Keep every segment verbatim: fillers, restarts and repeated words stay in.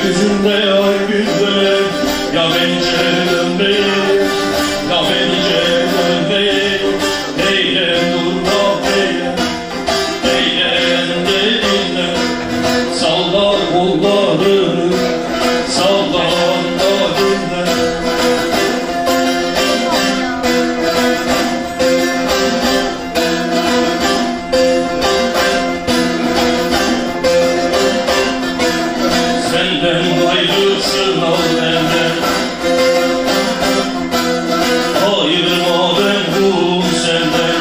yüzünde ay güzel, ya bence dönmeyin, ya bence dönmeyin. Eyle durma eyle, eyle de dinle, salla kollarını, salla da dinle. Senden ayrılsın al benden, ayırma ben ruhum senden.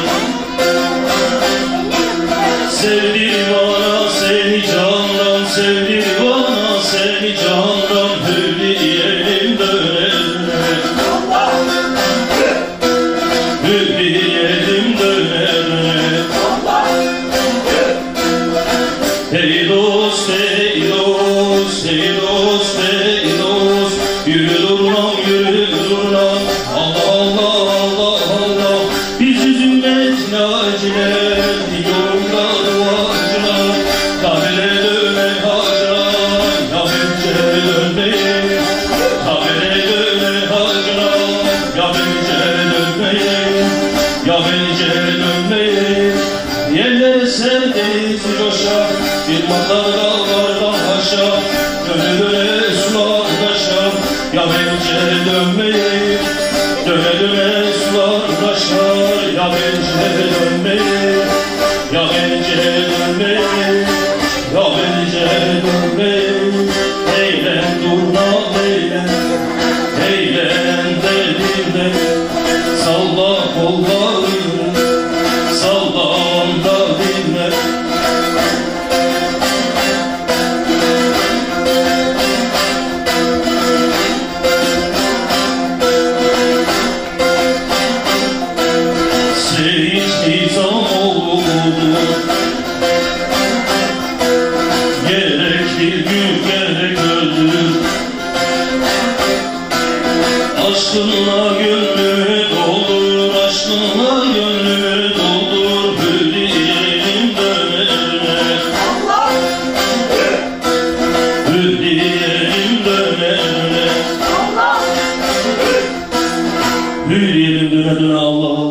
Sevdir bana seni candan, sevdir bana seni candan. Hürriyelim dönerine, hürriyelim dönerine. Hey dost, hey dost, hey dost, hey dost. Yürü durmam, yürü durmam. Allah Allah, Allah Allah. Biz üzülmetine acilen, yolunda duacına. Kabile döne hacına, ya bence dönmeyin. Kabile döne hacına, ya bence dönmeyin. Ya bence dönmeyin. Yerlere ser denizi coşar, yılmaklar dağlardan aşağı. Döne döne sular taşar, ya bence dönmeyin. Döne döne sular taşar, ya bence dönmeyin. Ya bence dönmeyin, ya bence dönmeyin. Eğlen durma eğlen, eğlen de dinle. Salla kollarını, salla da dinle. Seyit İzamoğlu gerek bir gün gerek öldür. Aşkınla gönlümü doldur, aşkınla gönlümü doldur. Hürriyelim dönerine, hürriyelim dönerine. Hürriyelim dönerine Allah.